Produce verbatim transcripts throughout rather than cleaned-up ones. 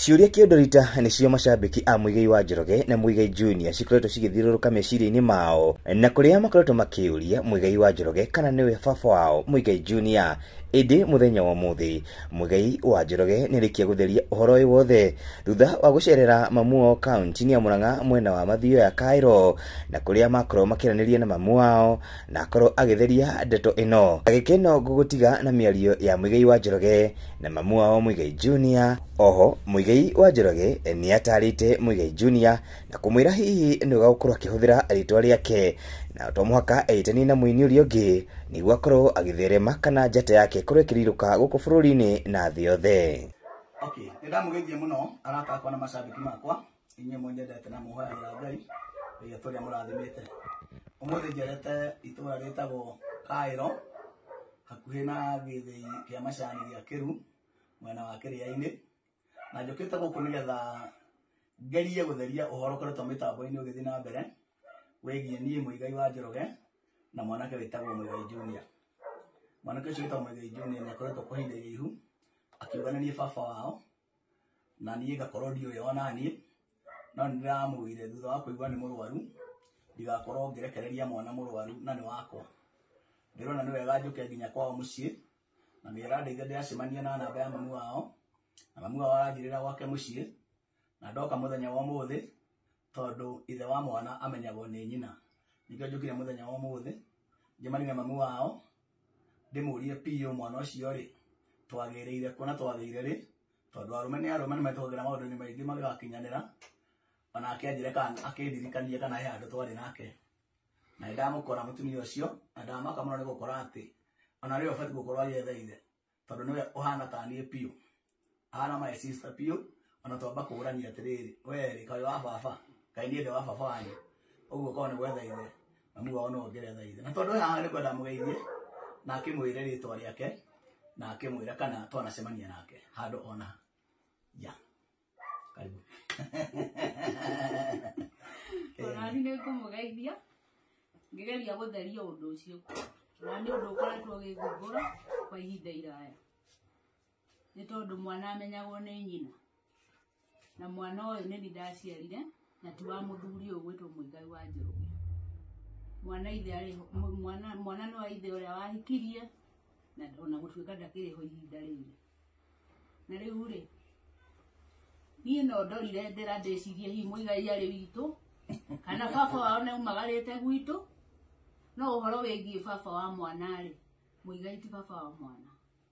Ciuria kiondorita nicio macambiki a Muigai wa Njoroge na Muigai Junior cikoretwo cigithiũrũrũka meciria-inĩ mao, na kuria makoretwo makiuria Muigai wa Njoroge kana niwe baba wao Muigai Junior. Indi muthenya wa muthi Muigai wa Njoroge nirikia gutheria uhoro uyu wothe thutha wa gucerera mamu wao kaunti ya Murang'a mwena wa mathio ya Cairo, na kuria makorwo makiraniria na mamu wao na akorwo agitheria ndeto ino agikeno gugutiga na miario ya Muigai wa Njoroge na mamu wao Muigai Junior. Oho Muigai wa Njoroge ni atarite Muigai Junior na kumwira hihi ni ugakorwo akihuthira ritwa riake na to muhaka eitani na muini uri ungi niguo akorwo agitherema kana njata yake korwo ikiriruka guku bururi-ini na thĩ yothe. Okay, ndamugeithie muno arakakwa na macambiki makwa inye mwenyendete na muhoyagira Ngai iria turia murathimite. Umuthi njerete itura ritagwo Cairo hakuhi na githii kia macani gia Kiru mwena wa Kiria-ini, na njukite guku nigetha ngerie gutheria uhoro koretwo mitambo-ini ugithi na mbere wegie nie Muigai wa Njoroge na mwanake witagwo Muigai Junior. Mwanake ucio witagwo Muigai Junior ni akoretwo kwa ihinda iraihu akiugana nie baba wao, na nie ngakorwo ndiũĩ ona nie, no ndiramwĩrire thutha wa kũigua nĩ mũrwaru ndigakorwo ngĩrekereria mwana mũrwaru na nĩ wakwa. Ndĩrona nĩ wega njũke nginya kwao mũciĩ na nĩra ndeithia ndĩracemania na namba ya mamu wao, na mamu wao aranjĩrĩra gwake mũciĩ, na ndoka mũthenya wa ũmũthĩ tondu ithe wa mwana amenyagwo nĩ nyina. Nĩkĩo njũkire mũthenya wa ũmũthĩ njemanie na mamu wao ndĩmũrie piũ mwana ũcio rĩ twagĩrĩire kuona twagĩire rĩ, tondu arume nĩ arume nĩmetũhagĩra maũndũ-inĩ maingĩ magakinyanĩra, ona akĩanjĩre kana akĩndirikania kana he handũ twarĩ nake, na ndamũkora mũtumia ũcio na ndamaka mũno nĩ gũkora atĩ ona rĩo ũbatiĩ gũkorwo agĩetha ithe tondu nĩwe ũhana ta niĩ piũ, ahana my sister piũ, ona twamba kũrania atĩrĩrĩ we kaĩ wa baba kaĩ niĩ ndĩ wa baba wanyu, ũguo korwo nĩ gwetha ithe mamu wao no ngeretha ithe. Na tondu haha nĩ kwenda mũgeithie na akĩmwĩre rĩtwa rĩake na akĩmwĩra kana twanacemania nake handũ ona ya karibu. Onani nĩ ngũmũgeithia ngĩgeria gũtheria ũndũ ũcio, na nĩ ũndũ ũkoretwo ũgĩthumbũra kwa ihinda iraya, nĩ tondũ mwana amenyagwo nĩ nyina, na mwana ũyũ nĩ niĩ ndaciarire na ti wa mũthuri ũyũ gwĩtwo Muigai wa Njoroge. Mwana ithe arĩ mwana mwana nĩ wa ithe ũrĩa wahikirie na ona gũtuĩka ndakĩrĩ ho ihinda rĩrĩ. Na rĩu rĩ niĩ no ndorire ndĩra ndĩcirie hihi Muigai arĩ witũ kana baba wao nĩ umagarĩte gwitũ, no ũhoro wĩgiĩ baba wa mwana rĩ Muigai ti baba wa mwana.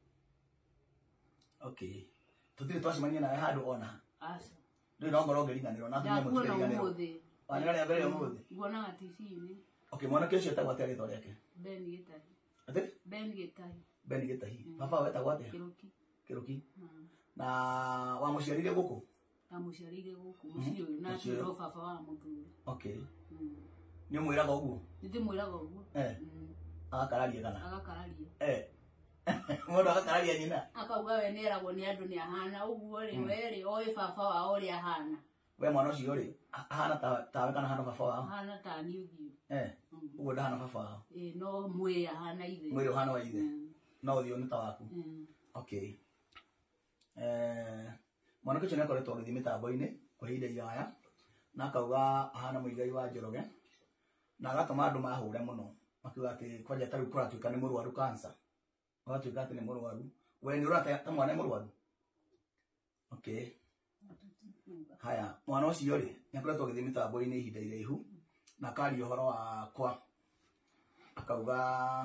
Okay, tũtirĩ twacemania nawe handũ ona aca ndĩ no ngorwo ngĩriganĩrwo na thimũ mũtũriganĩrwo wanĩra rĩa mbere ũmũthĩ nguonaga T V-inĩ. Okay, mwanake ũcio etagwo atĩa rĩtwa rĩake? Ben Gĩtahi. Atĩ? Ben Gĩtahi. Ben Gĩtahi. Baba wetagwo atĩa? Kĩruki. Kĩruki. Na wamũciarire gũkũ? Amũciarire gũkũ mũciĩ ũyũ na acio no baba wa mũthuri. Okay. Nĩ ũmwĩraga ũguo? Nĩ ndĩmwĩraga ũguo. Eh. Agakararia kana? Agakararia. Eh. Mũndũ agakararia nyina? Akauga we nĩeragwo nĩ andũ nĩ ahana ũguo rĩ we rĩ oĩ baba wao ũrĩa ahana. We mwana ũcio rĩ ahana tawe kana ahana baba wao? Ahana ta niĩ ũthiũ. Eh. Ũguo ndahana baba wao? Ĩĩ no mwĩrĩ ahana ithe. Mwĩrĩ ũhana wa ithe? No ũthiũ nĩ ta waku? Okay. Eh, mwanake ũcio nĩakoretwo agĩthiĩ mĩtambo-inĩ kwa ihinda iraya na akauga ahana Muigai wa Njoroge, na agatũma andũ mahũre mũno makiuga atĩ kwanja tarĩu kũratuĩka nĩ mũrwaru cancer, agatuĩka atĩ nĩ mũrwaru. We nĩ ũrata ta mwana mũrwaru? Okay. Haya, mwana ũcio rĩ nĩakoretwo agĩthiĩ mĩtambo-inĩ ihinda iraihu na akaria ũhoro wakwa, akauga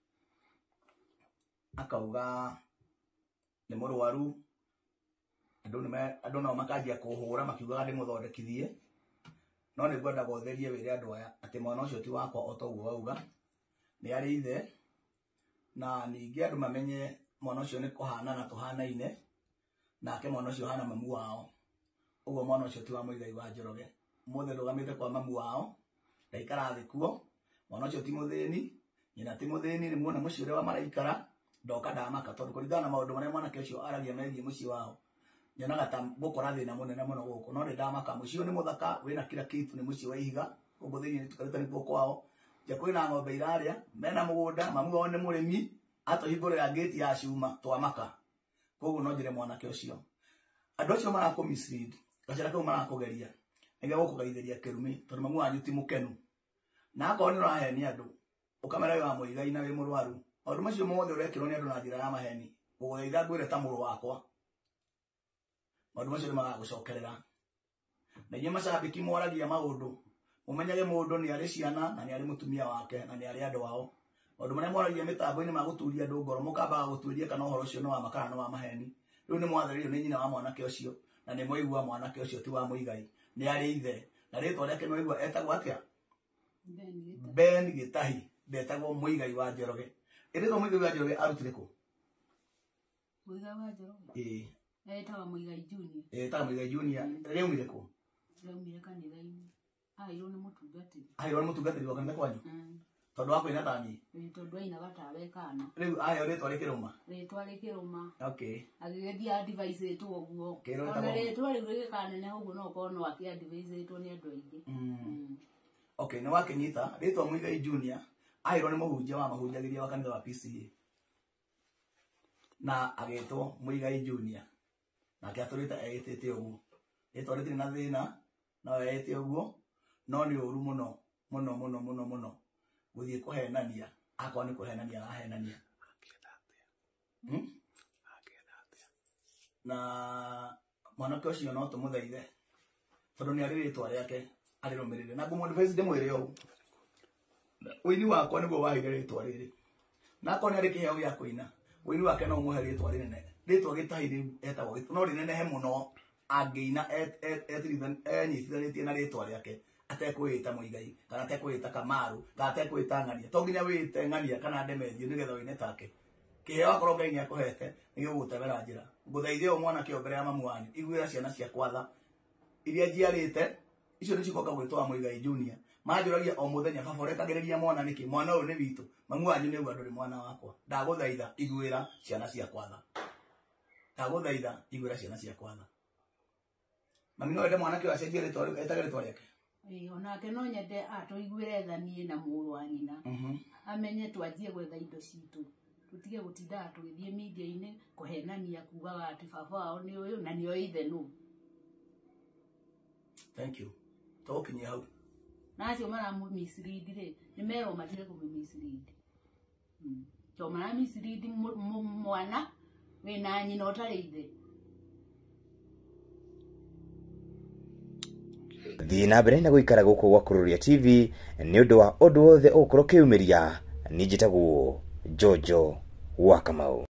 akauga nĩ mũrwaru, andũ nĩ andũ nao makanjia kũhũra makiugaga ndĩmũthondekithie, no nĩ ngwenda gũtherie wĩre andũ aya atĩ mwana ũcio ti wakwa o ta ũguo wauga, nĩ arĩ ithe, na ningĩ andũ mamenye mwana ũcio nĩ kũhanana tũhanaine, nake mwana ũcio hana mamu wao, ũguo mwana ũcio ti wa Muigai wa Njoroge. Mũthĩ ndũgamĩte kwa mamu wao ndaikara thĩ kuo, mwana ũcio ti mũthĩni, nyina ti mũthĩni, nĩ muona mũciĩ ũrĩa wa maraikara, ndoka ndamaka tondũ kũringana na maũndũ marĩa mwanake ũcio aragia megiĩ mũciĩ wao nyonaga ta gũkora thĩna mũnene mũno gũkũ, no nĩ ndamaka mũciĩ ũyũ nĩ mũthaka wĩna kila kitu, nĩ mũciĩ wa ihiga gũkũ thĩinĩ nĩtũkarĩte nĩkuo kwao, nja kwĩna ng'ombe irarĩa, mena mũgũnda, mamu wao nĩ mũrĩmi, atũhingũrĩra ngĩti ya cuma twamaka, koguo no njĩre mwanake ũcio andũ acio marakũ mislead gacĩra kau marakũgeria nĩgetha gũkũgeithĩria kĩrumi tondũ mami wanyu ti mũkenu na akorwo nĩ ũraheni andũ ũkamera wĩ wa mũigai na wĩ mũrwaru maũndũ macio mothe ũrekĩrwo nĩ andũ na njĩra ya maheni gũgũthaitha ngwĩre ta mũrũ wakwa maũndũ macio nĩ magagũcokerera na inyuĩ macambĩki moragia maũndũ mũmenyage mũndũ nĩ arĩ ciana na nĩ arĩ mũtumia wake na nĩ arĩ andũ ao maũndũ marĩa moragia mĩtambo-inĩ ma gũturia andũ ngoro mũkambaga gũtuĩria kana ũhoro ũcio nĩ wa makara nĩ wa maheni rĩu nĩ mwathĩrĩirio nĩ nyina wa mwanake ũcio na nĩ mwaigua mwanake ũcio ti wa mũigai nĩ arĩ ithe na rĩtwa rĩake nĩ waigua etagwo atĩa Ben Gĩtahi ndetagwo mũigai wa Njoroge ĩrĩtwo mũigai wa Njoroge arutire kũ mũigai wa Njoroge ĩĩ etagwo mũigai junior etagwo mũigai junior rĩaumire kũ rĩaumire kanitha-inĩ airwo nĩ mũtungatĩri airwo nĩ mũtungatĩri wa kanitha kwanyu tondũ wa kũina tanyi tondũ ainaga tawe kana rĩu aheo rĩtwa rĩkĩrũma rĩtwa rĩkĩrũma okay agĩgĩthiĩ advice-ĩtwo ũguo ona rĩtwa rĩu rĩgĩkaneneha ũguo no ũkorwo no akĩ-advice-ĩtwo nĩ andũ aingĩ okay nĩ wakĩnyita rĩtwa mũigai junior airwo nĩ mũhunjia wa mahunjagĩria wa kanitha wa P C A na agĩtwo mũigai junior nake atũrĩte egĩtĩte ũguo rĩtwa rĩtirĩ na thĩna no egĩte ũguo no nĩ ũru mũno mũno mũno mũno mũno gũthiĩ kũhenania akorwo nĩ kũhenania arahenania na mwanake ũcio no tũmũthaithe tondũ nĩ arĩ rĩtwa rĩake arĩrũmĩrĩre na ngũmũ-advise ndĩmwĩre ũũ ũini wakwa nĩguo waheire rĩtwa rĩrĩ na akorwo nĩ arĩ kĩheo gĩa kũina ũini wake no ũmũhe rĩtwa rĩnene rĩtwa Gĩtahi rĩu etagwo no rĩnenehe mũno angĩina enyitithanĩtie na rĩtwa rĩake atekwĩĩta mũigai kana atekwĩĩta Kamaru kana atekwĩĩta Ng'ania to nginya wĩĩte Ng'ania kana Ndemethio nĩgetha ũine take kĩheo akorwo Ngai nĩ akũhete nĩ gĩgũgũtemera njĩra ngũthaithe ũyũ mwanake mbere ya mamu wanyu iguĩra ciana cia kwatha iria njiarĩte icio nĩ cikoka gwĩtwa mũigai junior manjũragia o mũthenya baba ũrekagĩrĩria mwana nĩkĩ mwana ũyũ nĩ witũ mamu wanyu nĩ uga ndũrĩ mwana wakwa ndagũthaitha iguĩra ciana cia kwatha ndagũthaitha iguĩra ciana cia kwatha mami no wende mwanake ũyũ acenjie rĩtwa rĩu etage rĩtwa rĩake onake no nyende atũiguĩre tha niĩ na mũrũ wa nyina amenye twanjie gwetha indo citũ tutige gũtindaga tũgĩthiĩ media-inĩ kũhenania kugaga atĩ baba wao nĩ ũyũ na nĩo ithe nũ thank you tũgũkinyia hau na acio maramũmislead rĩ nĩ merwo matige kũmũmislead to marammislead mwana wĩna nyina ũtarĩ ithe thiĩ na mbere na gũikara gũkũ gwa Kururia T V nĩ ũndũ wa ũndũ wothe ũgũkorwo ũkĩumĩria. Niĩ njĩtagwo Jojo wa Kamau.